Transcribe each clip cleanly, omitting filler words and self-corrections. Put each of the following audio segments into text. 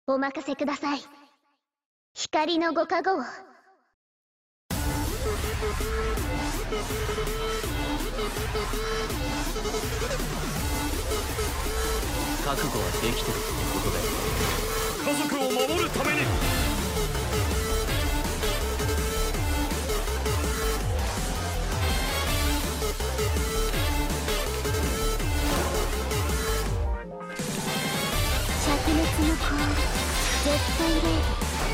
お任せください。光のご加護を。 覚悟はできてるってことだよ。 家族を守るために。 灼熱の子、絶対レイ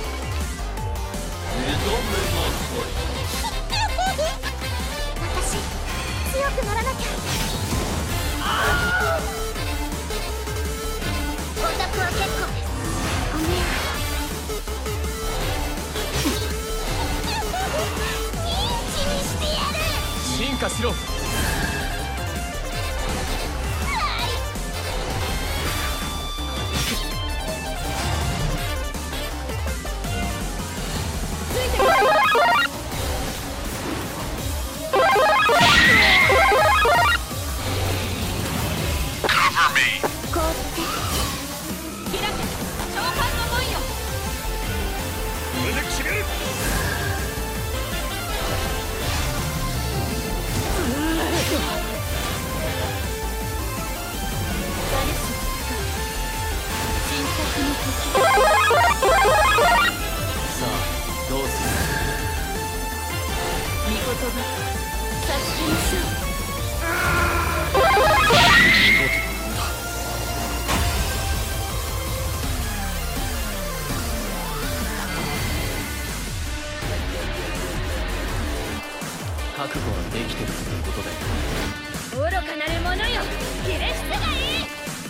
私、強くならなきゃ。オタクは結構です。ごめん。認知にしてやる。 進化しろ。 覚悟はできてるってことだよ。 愚かなる者よ、切れ質がいい。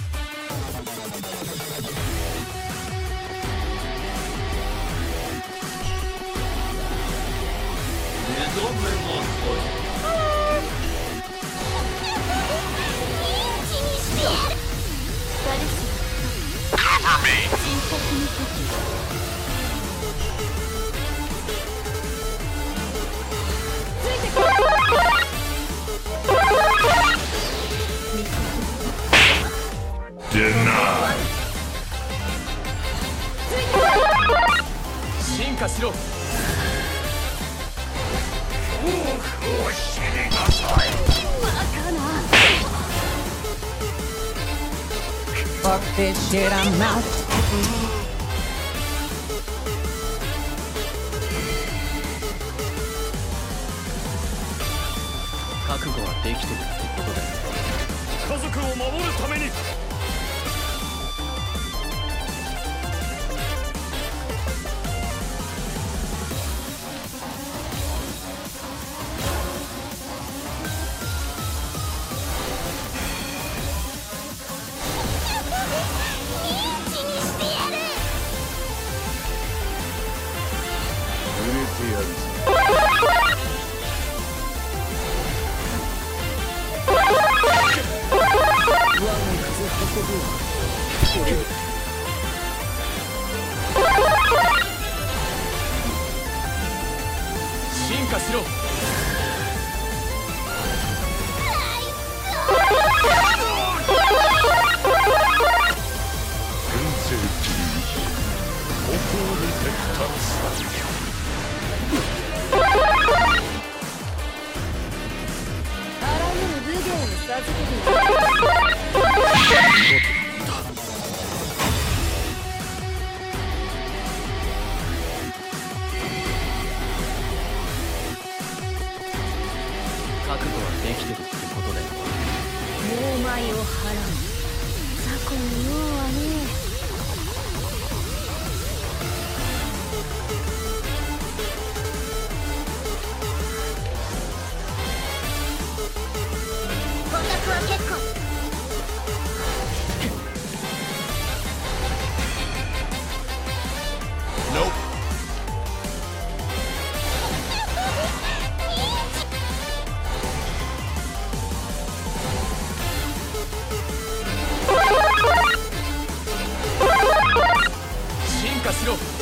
進化しろ。 Fuck this shit, I'm out. 覚悟はできてるってことだよ。 家族を守るために。進化しろ。 あらゆる武芸を授けている。 覚悟はできてるってことだよ。 猛米を払う。雑魚のようはね。オタクは結構。 進化しろ。